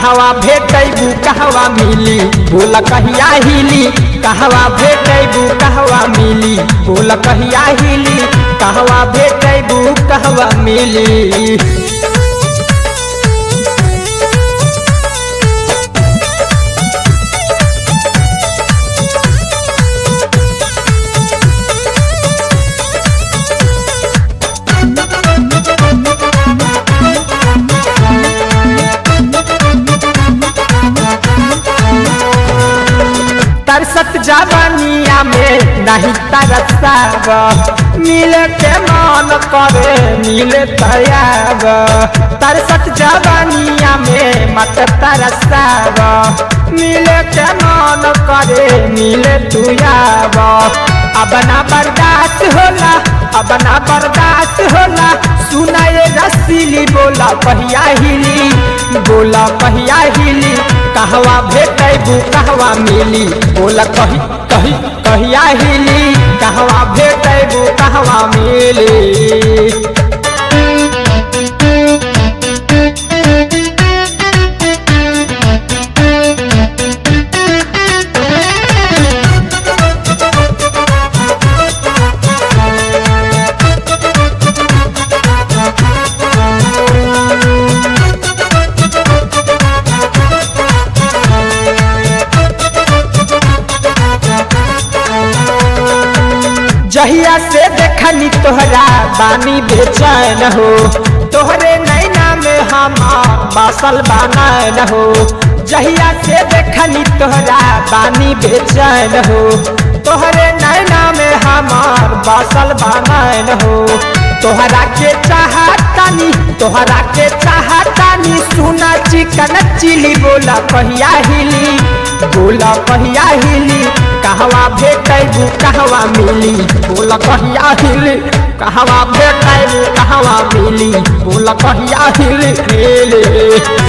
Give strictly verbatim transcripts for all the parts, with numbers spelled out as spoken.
कहवा भेटैबू कहवा मिली बोल कहिया हिली कहवा भेटैबू कहवा मिली बोल कहिया हिली कहवा भेटैबू कहवा मिली। तरसत जवानिया में नहीं तरसाव मिले के मन करे मिले तयाव तरसत जवानिया में मत तरसाव मिले के मन करे मिले तुयाव अब ना बर्दाश्त होला अब ना बर्दाश्त होला सुनाए रसीली बोला कहिया हिली बोला कहिया हिली कहवा भेटैबू कहवा मिली बोला कही कही कहिया हिली कहवा भेटैबू कहवा मिली। जहिया से देखनी तोहरा बानी बेचैन हो तोहरे नैना में हमार बासल बनैन हो जहिया से देखनी तोहरा बानी बेचैन हो तोहरे नैना में हमार बासल बनैन हो तोहरा के चाहतानी तोहरा के चाहतानी सुना चिकन चिली बोला कहिया हिली बोला कहिया हिली कहवा भेटैबू कहवा मिली बोला कहिया हिली कहवा भेटैबू कहवा मिली बोला कहिया हिली हिली।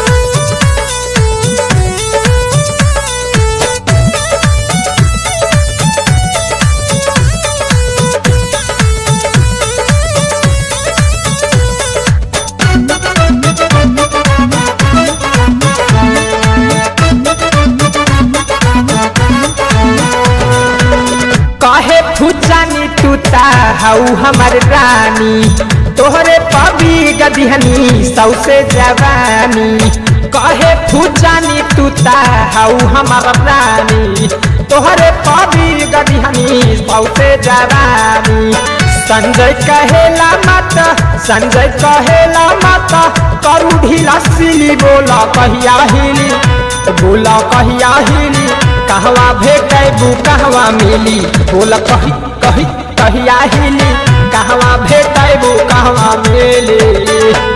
कहे फुचानी तूता हाउ हमर रानी तोहरे पबी गदिहनी सौसे जवानी कहे फुचानी तूता हाउ हमर रानी तोहरे पबी गदिहनी सौसे जवानी। संजय कहेला मत संजय कहेला मत करू ढीला सिली बोला कहिया हिली बोला कहिया हिली कहवा भेटैबू कहवा मिली बोला कही कही कहिया हिली कहवा भेटैबू कहवा मिली।